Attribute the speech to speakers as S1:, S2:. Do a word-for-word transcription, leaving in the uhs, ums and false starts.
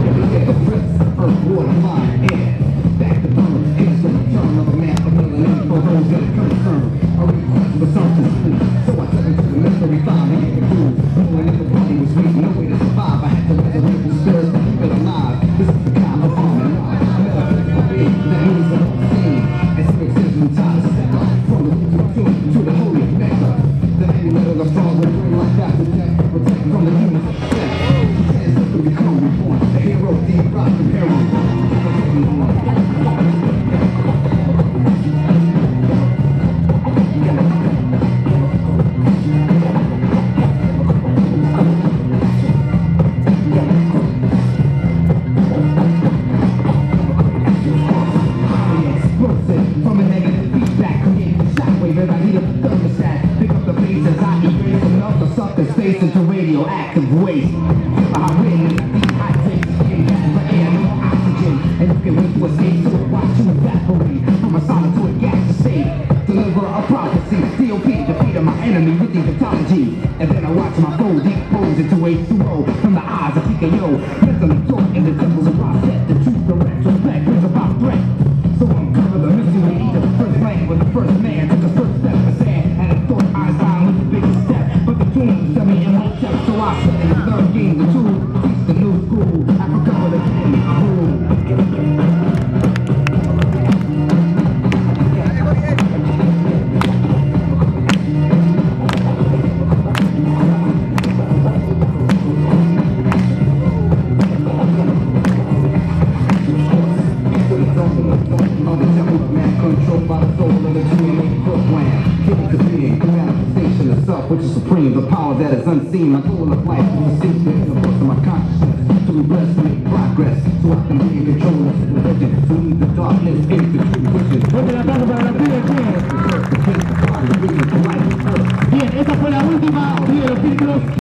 S1: Earth, water, fire, air. Back to burn, here's the return of a man for million for those that are concerned. A request for something sleep. So I took him to the mystery five and hit the groove. Knowing if the body was weak, no way to survive. I had to resurrect the spirits to keep it alive. This is the kind of harm and life. Metaphysical being that moves the whole scene. And spirits is new time to step up. From the root to the to the holy nectar. The amulet of the stars will bring life back to death. Protect from the demons of death. Hands up to become reborn. The hero, the rock, the hero. From a negative feedback, create a shockwave as I heat up the thermostat. Pick up the pace as I erase and melt the sucker space into radioactive waste. I win in the dehydrate skin, for air, no more oxygen. And you can wait to escape, so watch you evaporate from a solid to a gas state. Deliver a prophecy, D O P, defeat of my enemy with Egyptology. And then I watch my foe decompose into H two O from the eyes of P K O. Mentally thought in the temples of Roset, the truth, the retrospect brings about threat. So uncover the mystery, eat the first land with the first man took the first step in the sand, and I thought Einstein was the biggest step, but the tombs tell me in my chest, so I studied the third game, the two, teach the new school, Africa with a king, rule. Controlled by the soul of the two and eight program. Given to being, the manifestation of self, which is supreme, the power that is unseen. My goal of life is to see in the books of my consciousness, to be blessed, to make progress, so I can be in control of the religion, to lead the darkness into true vision.
S2: Bien, esa fue la última de los círculos.